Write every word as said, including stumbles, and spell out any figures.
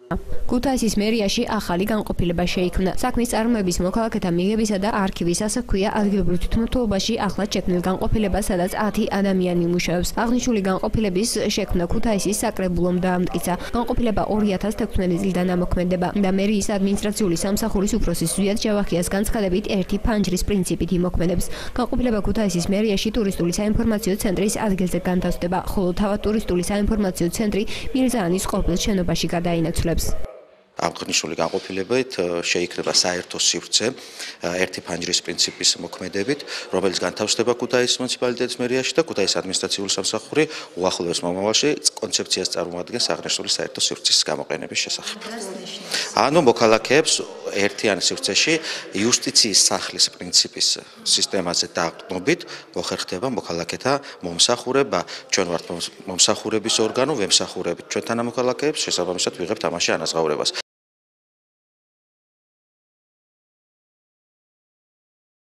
ქუთაისის მერიაში ახალი განყოფილება შეიქმნა. საქმის წარმოების მოქალაქეთა მიღებისა და არქივის ასე ქვია ადგილობრივ თვითმმართველობაში ახლად შექმნილ განყოფილებას, სადაც ათი ადამიანი მუშაობს. აღნიშნული განყოფილების შექმნა ქუთაისის საკრებულომ დაამტკიცა. განყოფილება ორი ათას თექვსმეტი წლიდან ამოქმედება და მერიის ადმინისტრაციული სამსახურის უფროსის ზვიად ჯავახიას განცხადებით ერთი ფანჯრის პრინციპით იმოქმედებს. განყოფილება ქუთაისის მერიაში ტურისტული საინფორმაციო ცენტრის ადგილზე განთავსდება, ხოლო თავად ტურისტული საინფორმაციო ცენტრი მირზაანის ყოფილ შენობაში გადაინაცვლებს. აღნიშნული განყოფილებით შეიქმნება საერთო სივრცე ერთი ფანჯრის პრინციპის მოქმედებით, რომელიც განთავსდება ქუთაისის მუნიციპალიტეტის მერიაში და ქუთაისის ადმინისტრაციული სამსახური უახლოეს მომავალში კონცეფციას წარმოადგენს აღნიშნული საერთო სივრცის გამოყენების შესახებ. ანუ მოქალაქეებს ერთიან სივრცეში იუსტიციის სახლის პრინციპის სისტემაზე დაყრდნობით მოხერხდება მოქალაქეთა მომსახურება. ჩვენ ვართ მომსახურების ორგანო, ვემსახურებით ჩვენ თანამოქალაქეებს, შესაბამისად ვიღებთ ამაში ანაზღაურებას.